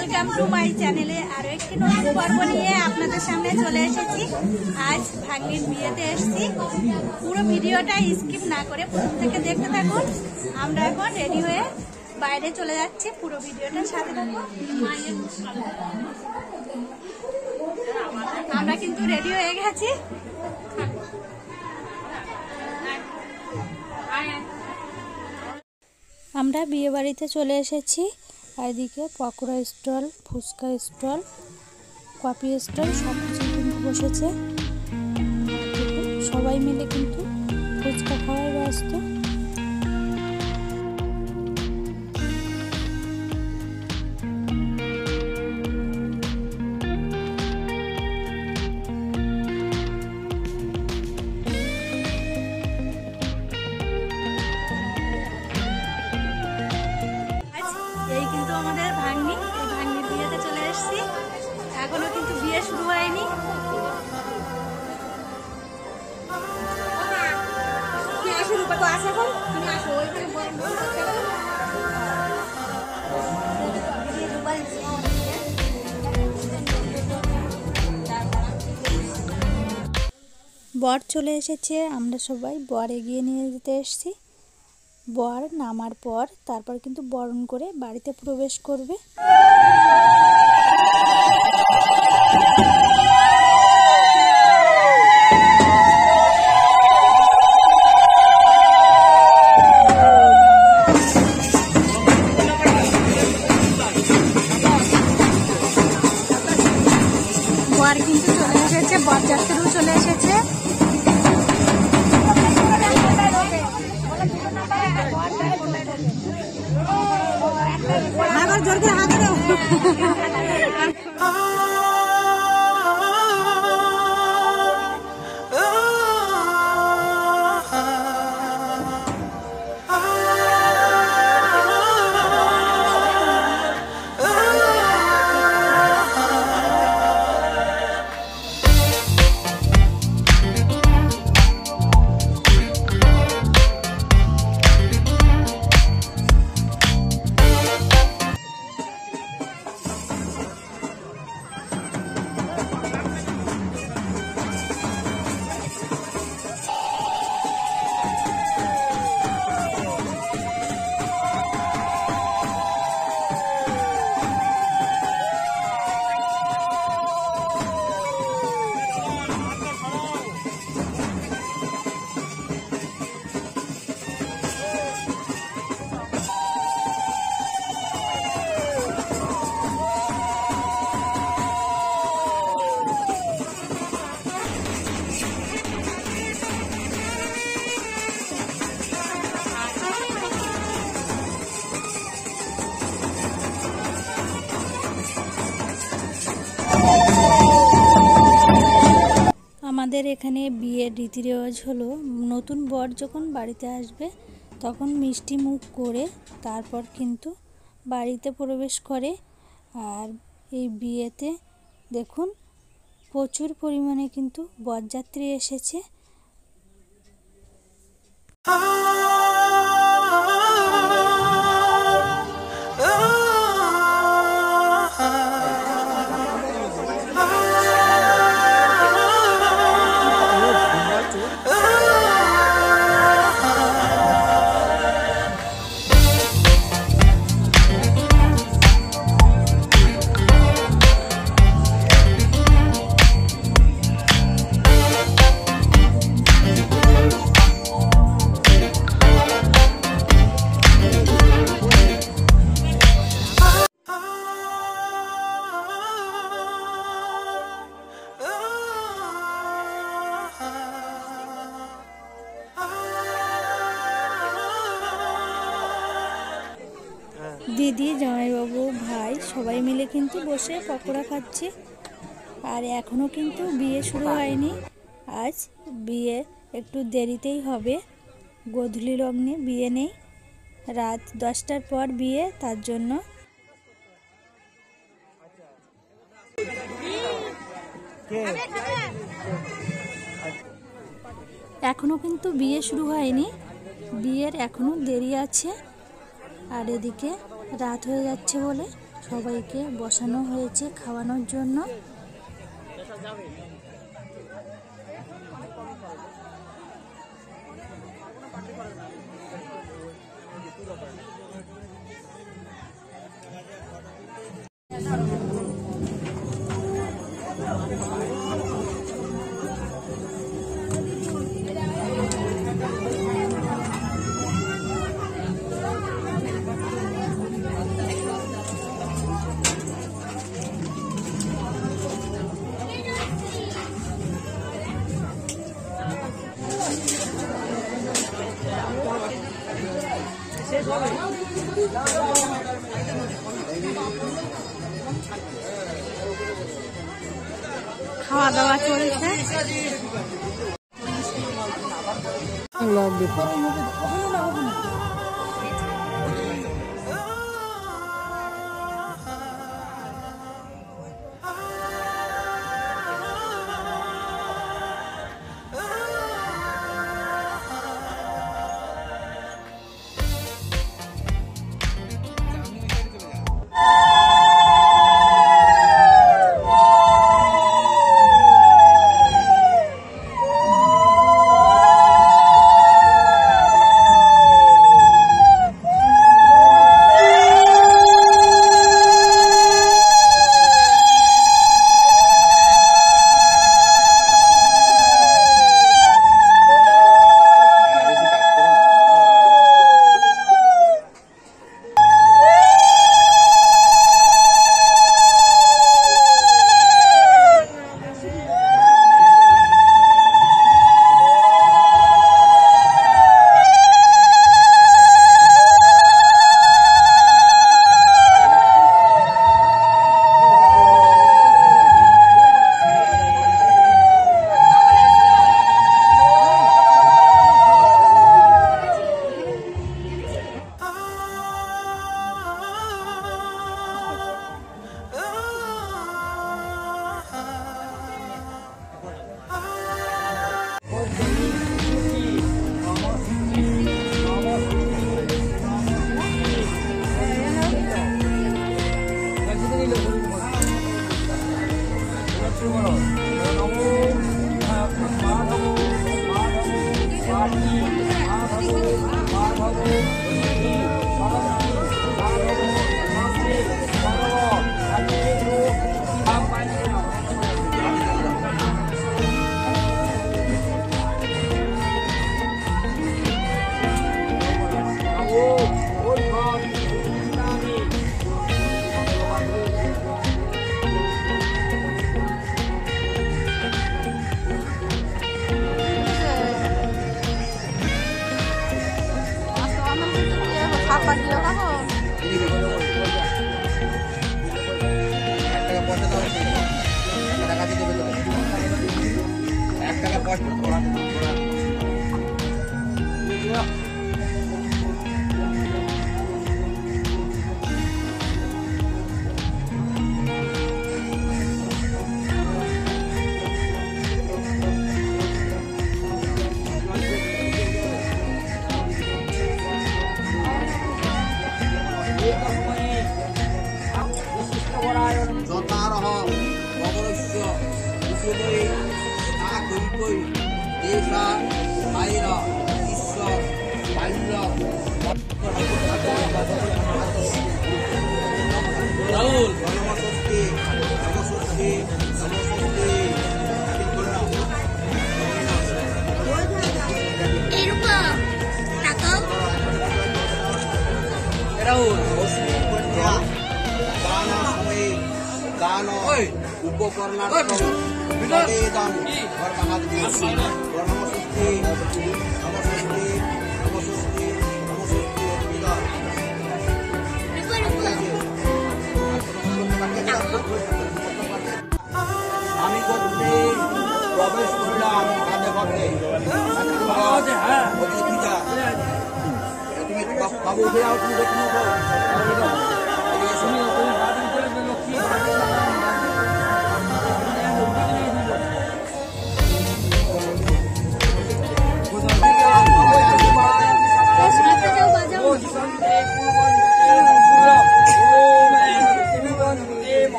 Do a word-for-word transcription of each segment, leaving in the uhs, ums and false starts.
Welcome to my চ্যানেলে আরো একটি নতুন পর্ব নিয়ে আপনাদের সামনে চলে এসেছি। আজ ভাগ্নির বিয়েতে এসেছি। পুরো ভিডিওটা স্কিপ না করে প্রথম থেকে দেখতে থাকুন। আমরা এখন রেডি হয়ে বাইরে চলে যাচ্ছি, পুরো ভিডিওটার সাথে থাকুন। আমরা কিন্তু রেডি হয়ে গেছি। আমরা বিয়ে বাড়িতে চলে এসেছি। এদিকে pakora stall, fuchka stall, coffee stall সব কিছু কিন্তু বসেছে। সবাই মিলে কিন্তু ফুচকা খাওয়ায় ব্যস্ত। এই কিন্তু আমাদের ভাগ্নি, এই ভাগ্নির বিয়েতে চলে এসেছি। এখনো কিন্তু বিয়ে শুরু হয়নি। বর চলে এসেছে, আমরা সবাই বর এগিয়ে নিয়ে যেতে এসেছি। বর নামার পর তারপর কিন্তু বরণ করে বাড়িতে প্রবেশ করবে। বর কিন্তু চলে এসেছে, বরযাত্রীও চলে এসেছে। জোর করে হাত দাও। আমাদের এখানে বিয়ের রীতি রেওয়াজ হলো, নতুন বর যখন বাড়িতে আসবে তখন মিষ্টি মুখ করে তারপর কিন্তু বাড়িতে প্রবেশ করে। আর এই বিয়েতে দেখুন প্রচুর পরিমাণে কিন্তু বরযাত্রী এসেছে। দিদি, জামাইবাবু, ভাই সবাই মিলে কিন্তু বসে পকোড়া খাচ্ছে। আর এখনও কিন্তু বিয়ে শুরু হয়নি। আজ বিয়ে একটু দেরিতেই হবে, গোধূলি লগ্নে বিয়ে নেই, রাত দশটার পর বিয়ে, তার জন্য। এখনো কিন্তু বিয়ে শুরু হয়নি, বিয়ের এখনো দেরি আছে। আর এদিকে রাত হয়ে যাচ্ছে বলে সবাইকে বসানো হয়েছে খাওয়ানোর জন্য। খাওয়া দাওয়া চলছে।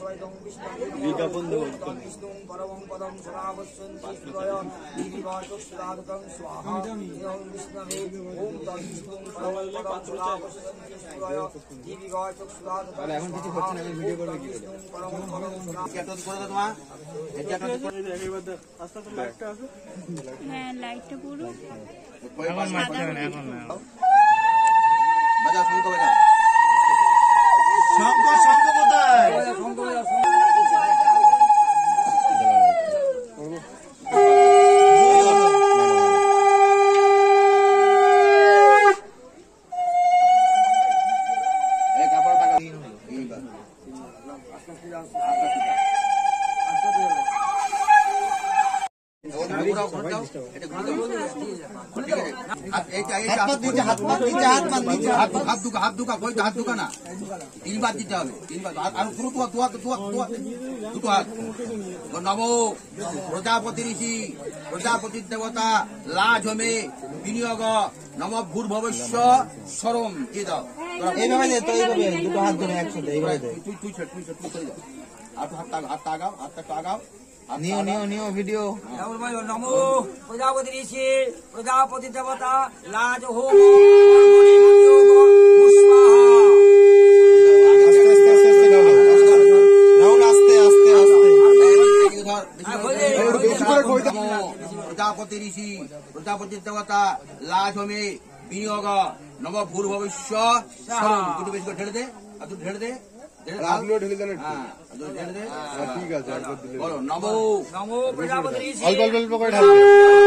বিজ্ঞাপন দেব পরমং পদম সদাবসন্তি সুরয় দিবিবাচক সুদাদকং স্বাহা ইদং বিষ্ণবে ওম তৎবিষ্ণুং পরমং পদম সদাবসন্তি সুরয় দিবিবাচক সুদাদকং এখন কিছু হচ্ছে না ভিডিও করবে কি পরমং পদম সদাবসন্তি করে দাও তোমা এটা একটু করে দাও একবার দাও আস্তে আস্তে লাইটটা আছে হ্যাঁ লাইটটা পুরো এখন মারতে হবে না এখন না বাজাও শঙ্খ বাজাও শঙ্খ শঙ্খ কোথায় শঙ্খ বাজাও হাত দুকা হাত দুকা না তিনবার দিতে হবে তিনবার আর পুরো দুটো হাত নমো প্রজাপতি ঋষি প্রজাপতির দেবতা লাজ হমে বিনিয়োগ নম ভূর ভবিষ্য সরম দিয়ে দাও এইভাবে দুটো হাত ধরে একসাথে এইভাবে তুই তুই তুই তুই চলে যাও আর হাতটা হাতটা আগাও হাতটা একটু আগাও নিও নিও নিও ভিডিও নমো প্রজাপতি ঋষি প্রজাপতি দেবতা লাজ হোম প্রজাপতি ঋষি প্রজাপতি দেবতা লাজ হোমে বিনিয়োগ নব ভূর ভবিষ্য একটু বেশি করে ঢেলে দে একটু ঢেলে দে ঠিক আছে বলো নমো নমো প্রজাপতি ঋষি অল্প অল্প অল্প করে ঢালবে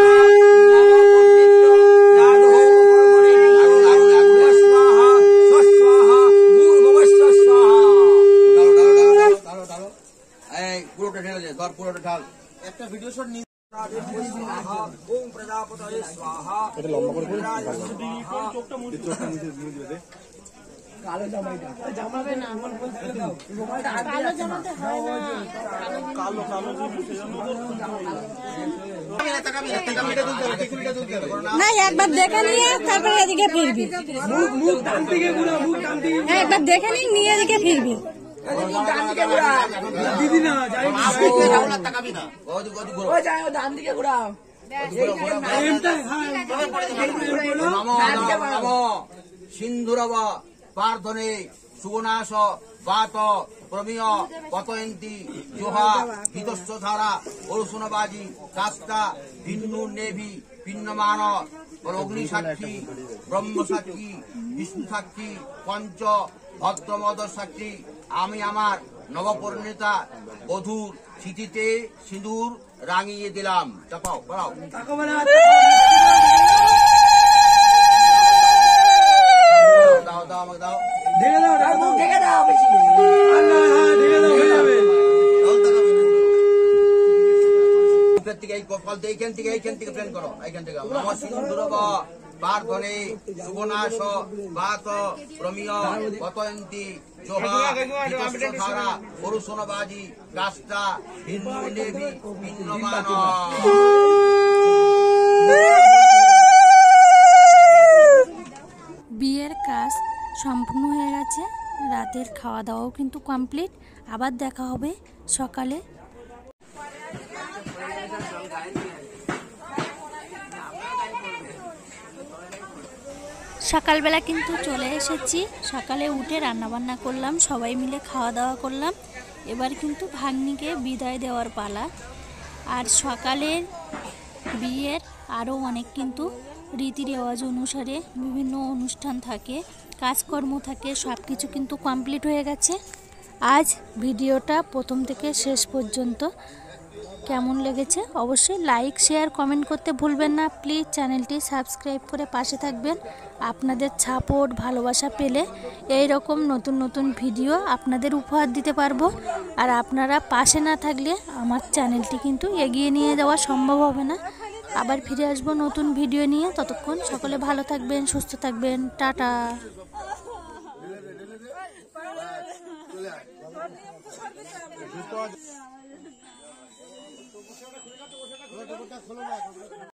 পুরোটা ঢেলে দে ধর পুরোটা ঢাল একটা ভিডিও শট নিয়ে ওম প্রজাপতয়ে স্বাহা এটা লম্বা করে চোখটা মুছে চোখটা মুছে দিয়ে দিবে কালো জামাইটা জামাবে না আমার বলতে দাও কালো জামাতে হয় না কালো কালো না একবার দেখে নিয়ে তারপরে এদিকে ফিরবি মুখ মুখ ডান দিকে ঘুরা মুখ ডান দিকে হ্যাঁ একবার দেখে নিয়ে নিয়ে এদিকে ফিরবি দিদি না যাই ডান দিকে ঘুরাও সিন্ধুরব প্রার্থনে সুবনাশ বাত প্রমেয় পতয়ন্তী জোহা বিতস্য ধারা অরুষণবাজি কাষ্টা ভিন্নু নেভি পিন্নমান অগ্নি সাক্ষী ব্রহ্ম সাক্ষী বিষ্ণু সাক্ষী পঞ্চ ভদ্রমদ সাক্ষী আমি আমার নবপরিণীতা বধূর স্মৃতিতে সিঁদুর রাঙিয়ে দিলাম চাপাও পড়াও দাও দাও আমাকে দাও ঢেকে দাও ঢেকে দাও বেশি ঢেকে দাও হয়ে যাবে এইখান থেকে এইখান থেকে প্ল্যান করো এইখান থেকে নম সিন্ধুরব প্রার্থনে সুবনাশ বাত প্রমেয় পতয়ন্তী জোহা বিতস্যধারা অরুষণবাজি কাষ্টা ভিন্নু নেভি পিন্নমান বিয়ের কাজ সম্পূর্ণ হয়ে গেছে, রাতের খাওয়া দাওয়াও কিন্তু কমপ্লিট। আবার দেখা হবে সকালে। সকালবেলা কিন্তু চলে এসেছি, সকালে উঠে রান্নাবান্না করলাম, সবাই মিলে খাওয়া দাওয়া করলাম। এবার কিন্তু ভাগ্নিকে বিদায় দেওয়ার পালা। আর সকালের বিয়ের আরও অনেক কিন্তু রীতি রেওয়াজ অনুসারে বিভিন্ন অনুষ্ঠান থাকে, কাজকর্ম থাকে, সব কিছু কিন্তু কমপ্লিট হয়ে গেছে। আজ ভিডিওটা প্রথম থেকে শেষ পর্যন্ত কেমন লেগেছে অবশ্যই লাইক শেয়ার কমেন্ট করতে ভুলবেন না। প্লিজ চ্যানেলটি সাবস্ক্রাইব করে পাশে থাকবেন। আপনাদের সাপোর্ট ভালোবাসা পেলে এই রকম নতুন নতুন ভিডিও আপনাদের উপহার দিতে পারবো। আর আপনারা পাশে না থাকলে আমার চ্যানেলটি কিন্তু এগিয়ে নিয়ে যাওয়া সম্ভব হবে না। আবার ফিরে আসবো নতুন ভিডিও নিয়ে। ততক্ষণ সকলে ভালো থাকবেন, সুস্থ থাকবেন। টাটা।